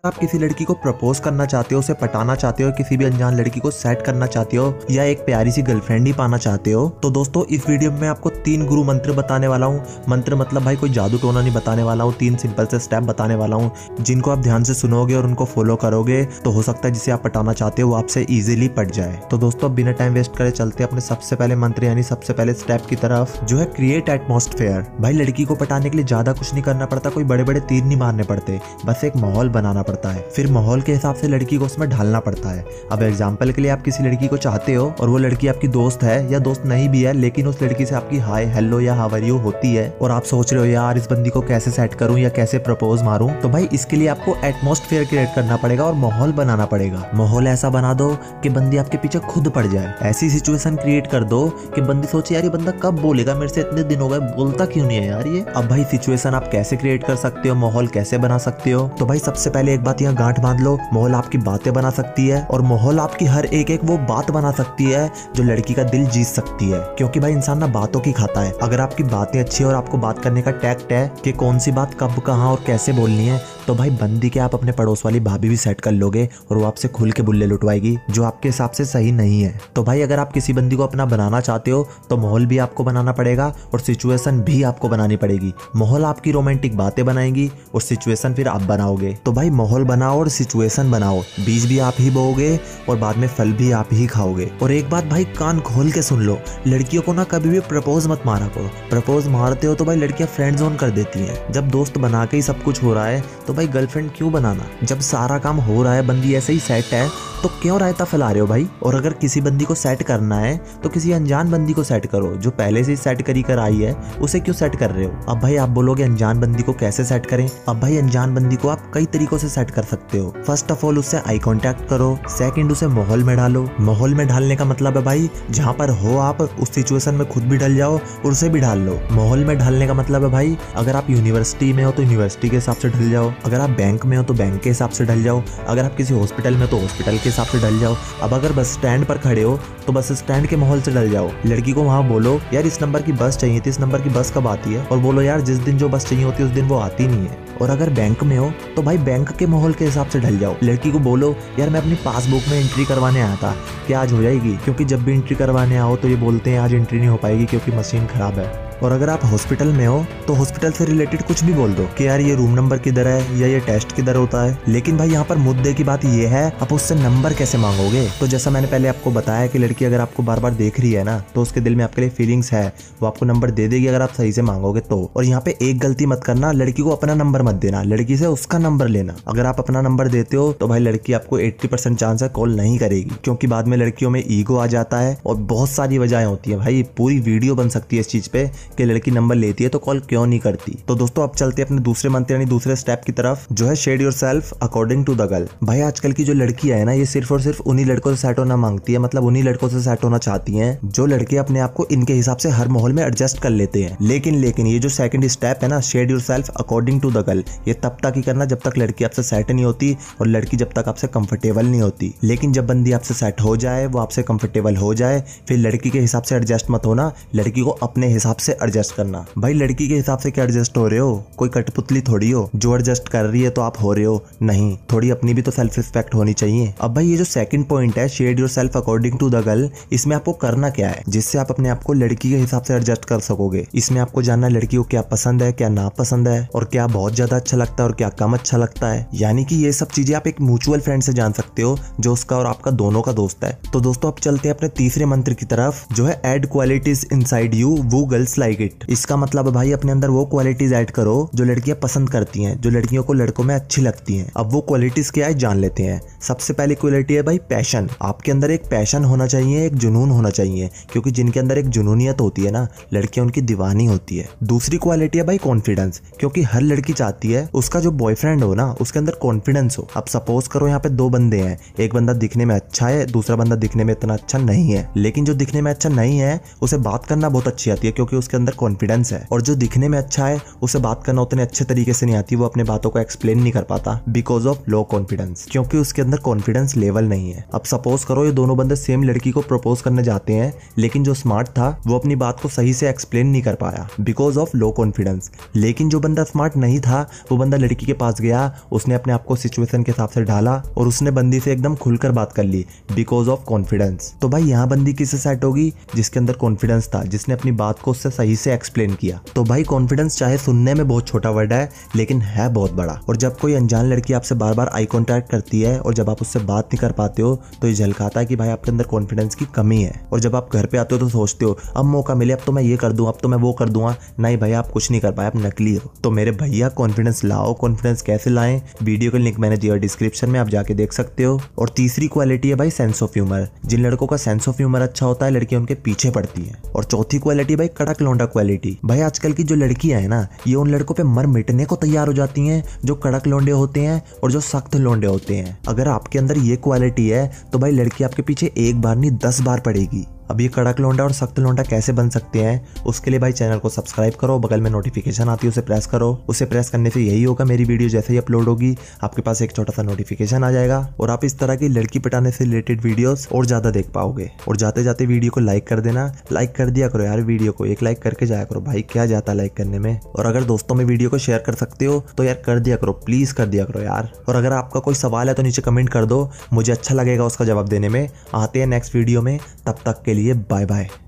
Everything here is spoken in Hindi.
आप किसी लड़की को प्रपोज करना चाहते हो, उसे पटाना चाहते हो, किसी भी अनजान लड़की को सेट करना चाहते हो या एक प्यारी सी गर्लफ्रेंड ही पाना चाहते हो, तो दोस्तों इस वीडियो में आपको 3 गुरु मंत्र बताने वाला हूँ। मंत्र मतलब भाई कोई जादू टोना नहीं बताने वाला हूँ, 3 सिंपल से स्टेप बताने वाला हूँ जिनको आप ध्यान से सुनोगे और उनको फॉलो करोगे तो हो सकता है जिसे आप पटाना चाहते हो वो आपसे इजीली पट जाए। तो दोस्तों बिना टाइम वेस्ट करे चलते अपने सबसे पहले मंत्र यानी सबसे पहले स्टेप की तरफ, जो है क्रिएट एटमॉस्फेयर। भाई लड़की को पटाने के लिए ज्यादा कुछ नहीं करना पड़ता, कोई बड़े बड़े तीर नहीं मारने पड़ते, बस एक माहौल बनाना पड़ता है। फिर माहौल के हिसाब से लड़की को उसमें ढालना पड़ता है। अब एग्जाम्पल के लिए आप किसी लड़की को चाहते हो और वो लड़की आपकी दोस्त है या दोस्त नहीं भी है, लेकिन उस लड़की से आपकी हाय हेलो या हाउ आर यू होती है और आप सोच रहे हो यार इस बंदी को कैसे सेट करूं या कैसे प्रपोज मारूं, तो भाई इसके लिए आपको एटमॉस्फेयर क्रिएट करना पड़ेगा और माहौल बनाना पड़ेगा। माहौल ऐसा बना दो कि बंदी आपके पीछे खुद पड़ जाए। ऐसी सिचुएशन क्रिएट कर दो कि बंदी सोचे यार ये बंदा कब बोलेगा, मेरे से इतने दिन हो गए बोलता क्यों नहीं है यार ये। अब भाई सिचुएशन आप कैसे क्रिएट कर सकते हो, माहौल कैसे बना सकते हो, तो भाई सबसे पहले एक बात यहाँ गांठ बांध लो, माहौल आपकी बातें बना सकती है और माहौल आपकी हर एक वो बात बना सकती है जो लड़की का दिल जीत सकती है। क्योंकि भाई इंसान ना बातों की खाता है। अगर आपकी बातें अच्छी है और आपको बात करने का टैक्ट है कि कौन सी बात कब कहाँ और कैसे बोलनी है, तो भाई बंदी के आप अपने पड़ोस वाली भाभी भी सेट कर लोगे और वो आपसे खुल के बुल्ले लुटवाएगी जो आपके हिसाब से सही नहीं है। तो भाई अगर आप किसी बंदी को अपना बनाना चाहते हो तो माहौल भी आपको बनाना पड़ेगा और सिचुएशन भी आपको बनानी पड़ेगी। माहौल आपकी रोमांटिक बातें बनाएंगी और सिचुएशन फिर आप बनाओगे। तो भाई माहौल बनाओ और सिचुएशन बनाओ, बीज भी आप ही बोओगे और बाद में फल भी आप ही खाओगे। और एक बात भाई कान खोल के सुन लो, लड़कियों को ना कभी भी प्रपोज मत मारा करो। प्रपोज मारते हो तो भाई लड़कियां फ्रेंड जोन कर देती हैं। जब दोस्त बना के ही सब कुछ हो रहा है तो भाई गर्लफ्रेंड क्यों बनाना। जब सारा काम हो रहा है, बंदी ऐसे ही सेट है, तो क्यों रायता फैला रहे हो भाई। और अगर किसी बंदी को सेट करना है तो किसी अनजान बंदी को सेट करो, जो पहले से ही सेट करी कर आई है उसे क्यों सेट कर रहे हो। अब भाई आप बोलोगे अनजान बंदी को कैसे सेट करें। अब भाई अनजान बंदी को आप कई तरीकों से सेट कर सकते हो। फर्स्ट ऑफ ऑल उससे आई कांटेक्ट करो, सेकंड उसे माहौल में डालो। माहौल में ढालने का मतलब है भाई जहाँ पर हो आप उस सिचुएशन में खुद भी ढल जाओ और उसे भी ढाल लो। माहौल में ढालने का मतलब है भाई अगर आप यूनिवर्सिटी में हो तो यूनिवर्सिटी के हिसाब से ढल जाओ, अगर आप बैंक में हो तो बैंक के हिसाब से ढल जाओ, अगर आप किसी हॉस्पिटल में हो तो हॉस्पिटल के हिसाब से ढल जाओ। अब अगर बस स्टैंड पर खड़े हो तो बस स्टैंड के माहौल से ढल जाओ। लड़की को वहाँ बोलो यार इस नंबर की बस चाहिए थी, इस नंबर की बस कब आती है, और बोलो यार जिस दिन जो बस चाहिए होती है उस दिन वो आती नहीं है। और अगर बैंक में हो तो भाई बैंक के माहौल के हिसाब से ढल जाओ। लड़की को बोलो यार मैं अपनी पासबुक में एंट्री करवाने आया था, क्या आज हो जाएगी, क्योंकि जब भी एंट्री करवाने आओ तो ये बोलते हैं आज एंट्री नहीं हो पाएगी क्योंकि मशीन खराब है। और अगर आप हॉस्पिटल में हो तो हॉस्पिटल से रिलेटेड कुछ भी बोल दो कि यार ये रूम नंबर किधर है या ये टेस्ट किधर होता है। लेकिन भाई यहाँ पर मुद्दे की बात ये है आप उससे नंबर कैसे मांगोगे। तो जैसा मैंने पहले आपको बताया कि लड़की अगर आपको बार बार देख रही है ना तो उसके दिल में आपके लिए फीलिंग्स है, वो आपको नंबर दे देगी अगर आप सही से मांगोगे तो। और यहाँ पे एक गलती मत करना, लड़की को अपना नंबर मत देना, लड़की से उसका नंबर लेना। अगर आप अपना नंबर देते हो तो भाई लड़की आपको 80% चांस है कॉल नहीं करेगी, क्योंकि बाद में लड़कियों में ईगो आ जाता है और बहुत सारी वजहें होती है। भाई पूरी वीडियो बन सकती है इस चीज पे कि लड़की नंबर लेती है तो कॉल क्यों नहीं करती। तो दोस्तों अब चलते हैं अपने दूसरे मंत्र यानी दूसरे स्टेप की तरफ, जो है shade yourself according to the girl. भाई आजकल की जो लड़कियां है ना ये सिर्फ और सिर्फ उन्हीं लड़कों से सेट होना मांगती है, मतलब उन्हीं लड़कों से सेट होना चाहती हैं जो लड़के अपने आप को इनके हिसाब से हर माहौल में एडजस्ट कर लेते हैं। लेकिन ये जो सेकंड स्टेप है ना shade yourself according to the girl, ये तब तक ही करना जब तक लड़की आपसे सेट नहीं होती और लड़की जब तक आपसे कंफर्टेबल नहीं होती। लेकिन जब बंदी आपसे सेट हो जाए, वो आपसे कंफर्टेबल हो जाए, फिर लड़की के हिसाब से एडजस्ट मत होना, लड़की को अपने हिसाब से एडजस्ट करना। भाई लड़की के हिसाब से क्या एडजस्ट हो रहे हो, कोई कठपुतली थोड़ी हो जो एडजस्ट कर रही है तो आप हो रहे हो, नहीं, थोड़ी अपनी भी तो सेल्फ रिस्पेक्ट होनी चाहिए। अब भाई ये जो सेकंड पॉइंट है shade yourself according to the girl, इसमें आपको करना क्या है जिससे आप अपने आप को लड़की के हिसाब से एडजस्ट कर सकोगे। इसमें आपको जानना है लड़की को क्या पसंद है, क्या नापसंद है, और क्या बहुत ज्यादा अच्छा लगता है और क्या कम अच्छा लगता है। यानी कि ये सब चीजें आप एक म्यूचुअल फ्रेंड से जान सकते हो जो उसका और आपका दोनों का दोस्त है। तो दोस्तों अब चलते हैं अपने तीसरे मंत्र की तरफ, जो है एड क्वालिटीज इनसाइड यू वो गर्ल्स लाइक इट। इसका मतलब है भाई अपने अंदर वो क्वालिटीज ऐड करो जो लड़कियां पसंद करती हैं, जो लड़कियों को लड़कों में अच्छी लगती हैं। अब वो क्वालिटीज क्या है जान लेते हैं। सबसे पहली क्वालिटी है भाई पैशन। आपके अंदर एक पैशन होना चाहिए, एक जुनून होना चाहिए, क्योंकि जिनके अंदर एक जुनूनियत होती है ना लड़कियां उनकी दीवानी होती है। दूसरी क्वालिटी है भाई कॉन्फिडेंस, क्योंकि हर लड़की चाहती है उसका जो बॉयफ्रेंड हो ना उसके अंदर कॉन्फिडेंस हो। अब सपोज करो यहाँ पे 2 बंदे हैं, एक बंदा दिखने में अच्छा है, दूसरा बंदा दिखने में इतना अच्छा नहीं है, लेकिन जो दिखने में अच्छा नहीं है उसे बात करना बहुत अच्छी आती है क्योंकि उसके उसके अंदर कॉन्फिडेंस है। और जो दिखने में अच्छा है उसे बात करना उतने अच्छे तरीके से नहीं आती, वो अपने बातों को एक्सप्लेन नहीं कर पाता बिकॉज ऑफ लो कॉन्फिडेंस, क्योंकि उसके अंदर कॉन्फिडेंस लेवल नहीं है। अब सपोज करो ये दोनों बंदे सेम लड़की को प्रपोज करने जाते हैं, लेकिन जो स्मार्ट था वो अपनी बात को सही से एक्सप्लेन नहीं कर पाया बिकॉज ऑफ लो कॉन्फिडेंस। लेकिन जो बंदा स्मार्ट नहीं था वो बंदा लड़की के पास गया, उसने अपने आप को सिचुएशन के हिसाब से ढाला और उसने बंदी से एकदम खुलकर बात कर ली बिकॉज ऑफ कॉन्फिडेंस। तो भाई यहाँ बंदी किससे सेट होगी? जिसके अंदर कॉन्फिडेंस था, जिसने अपनी बात को उससे सही से एक्सप्लेन किया। तो भाई कॉन्फिडेंस चाहे सुनने में बहुत छोटा वर्ड है लेकिन है बहुत बड़ा। और जब कोई अनजान लड़की आपसे बार बार आई कॉन्टैक्ट करती है और जब आप उससे बात नहीं कर पाते हो तो ये झलकाता है कि भाई आपके अंदर कॉन्फिडेंस की कमी है। और जब आप घर पे आते हो तो सोचते हो अब मौका मिले, अब तो मैं ये कर दूं, अब तो मैं वो कर दूंगा। नहीं भाई, आप कुछ नहीं कर पाए, आप नकली हो। तो मेरे भैया कॉन्फिडेंस लाओ। कॉन्फिडेंस कैसे लाएं? वीडियो का लिंक मैंने दिया डिस्क्रिप्शन में, आप जाके देख सकते हो। और तीसरी क्वालिटी है भाई सेंस ऑफ ह्यूमर। जिन लड़कों का सेंस ऑफ ह्यूमर अच्छा होता है लड़कियां उनके पीछे पड़ती है। और चौथी क्वालिटी भाई कड़क लौंडा क्वालिटी। भाई आजकल की जो लड़कियां है ना, ये उन लड़कों पे मर मिटने को तैयार हो जाती हैं जो कड़क लौंडे होते हैं और जो सख्त लौंडे होते हैं। अगर आपके अंदर ये क्वालिटी है तो भाई लड़की आपके पीछे एक बार नहीं 10 बार पड़ेगी। अब ये कड़क लौंडा और सख्त लौंडा कैसे बन सकते हैं, उसके लिए भाई चैनल को सब्सक्राइब करो, बगल में नोटिफिकेशन आती है उसे प्रेस करो। उसे प्रेस करने से यही होगा, मेरी वीडियो जैसे ही अपलोड होगी आपके पास एक छोटा सा नोटिफिकेशन आ जाएगा और आप इस तरह की लड़की पटाने से रिलेटेड वीडियोस और ज्यादा देख पाओगे। और जाते जाते वीडियो को लाइक कर देना, लाइक कर दिया करो यार, वीडियो को एक लाइक करके जाया करो भाई, क्या जाता लाइक करने में। और अगर दोस्तों में वीडियो को शेयर कर सकते हो तो यार कर दिया करो, प्लीज कर दिया करो यार। और अगर आपका कोई सवाल है तो नीचे कमेंट कर दो, मुझे अच्छा लगेगा उसका जवाब देने में। आते हैं नेक्स्ट वीडियो में, तब तक के लिए बाय बाय।